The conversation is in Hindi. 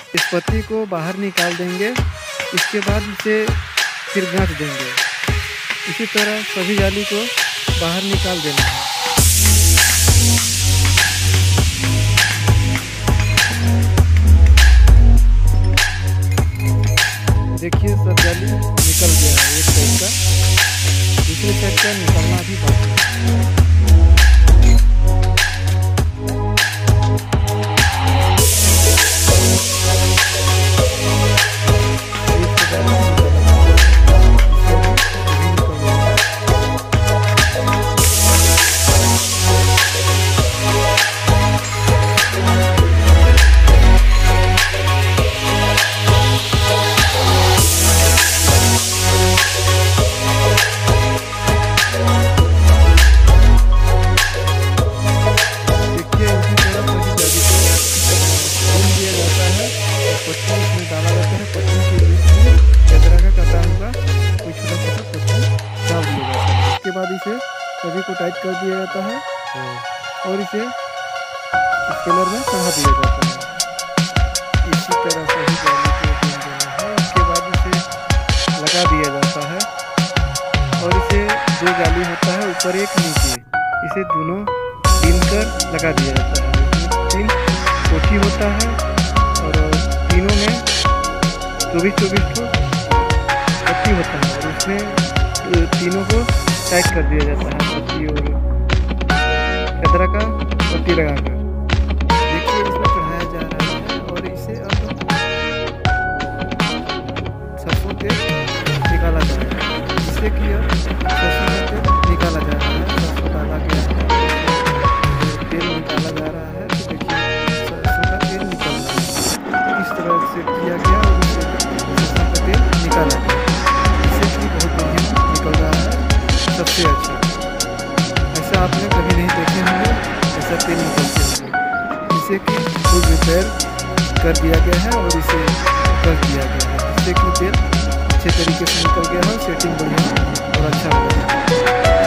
इस पत्ती को बाहर निकाल देंगे। इसके बाद इसे फिर गाँथ देंगे। इसी तरह सभी जाली को बाहर निकाल देना है। देखिए सब जाली निकल गया है एक साइड का, दूसरे साइड का निकलना भी बाकी है। इसके बाद इसे सभी को टाइट कर दिया जाता है और इसे स्पेलर में चढ़ा दिया जाता है। इसी तरह सभी जाली को बीन देना है। इसके बाद इसे लगा दिया जाता है और इसे दो जाली होता है ऊपर एक नीचे, इसे दोनों बीन कर लगा दिया जाता है। इसमें 3 कोठी होता है और तीनों में 24-24 को पत्ती होता है और उसमें तीनों को टाइट कर दिया जाता है पत्ती और कतरा का पत्ती लगाकर। देखिए इसमें चढ़ाया जा रहा है और इसे अब सरसों तेल निकाला जा रहा है। जिससे कि अब सरसों का तेल निकाला जा रहा है। सरसों डाला गया है, तेल निकाला जा रहा है। तो देखिए सरसों का तेल निकल रहा है। इस तरह से किया गया और सरसों का तेल निकाला गया। इससे कि बहुत बढ़िया निकल रहा है, सबसे अच्छा। ऐसा आपने कभी नहीं देखे होंगे, ऐसा तेल निकलते होंगे। इसे कि फुल रिपेयर कर दिया गया है और इसे कर दिया गया है, जिससे कि तेल अच्छे तरीके से निकल गया है, सेटिंग बढ़िया और अच्छा हो गया है।